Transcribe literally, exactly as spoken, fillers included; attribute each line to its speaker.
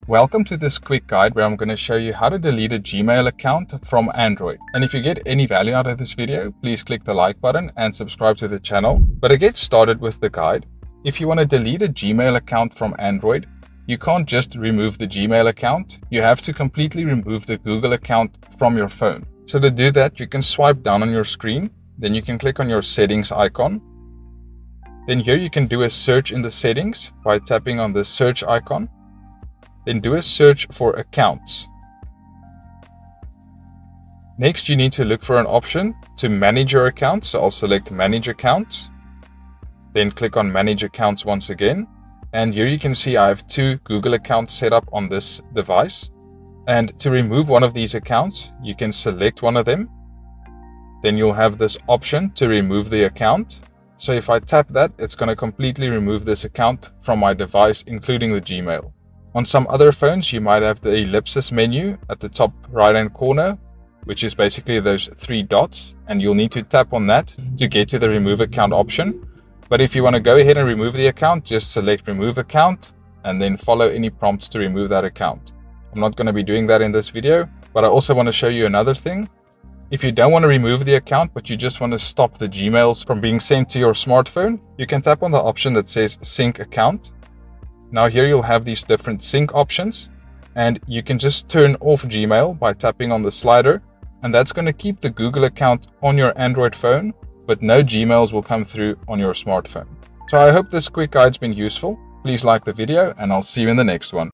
Speaker 1: Welcome to this quick guide where I'm going to show you how to delete a Gmail account from Android. And if you get any value out of this video, please click the like button and subscribe to the channel. But to get started with the guide, if you want to delete a Gmail account from Android, you can't just remove the Gmail account. You have to completely remove the Google account from your phone. So to do that, you can swipe down on your screen, then you can click on your settings icon. Then here you can do a search in the settings by tapping on the search icon. Then do a search for accounts. Next, you need to look for an option to manage your accounts. So I'll select manage accounts. Then click on manage accounts once again. And here you can see I have two Google accounts set up on this device. And to remove one of these accounts, you can select one of them. Then you'll have this option to remove the account. So if I tap that, it's going to completely remove this account from my device, including the Gmail. On some other phones, you might have the ellipsis menu at the top right-hand corner, which is basically those three dots, and you'll need to tap on that to get to the remove account option. But if you want to go ahead and remove the account, just select remove account and then follow any prompts to remove that account. I'm not going to be doing that in this video, but I also want to show you another thing. If you don't want to remove the account, but you just want to stop the Gmails from being sent to your smartphone, you can tap on the option that says sync account. Now here you'll have these different sync options, and you can just turn off Gmail by tapping on the slider, and that's going to keep the Google account on your Android phone, but no Gmails will come through on your smartphone. So I hope this quick guide's been useful. Please like the video, and I'll see you in the next one.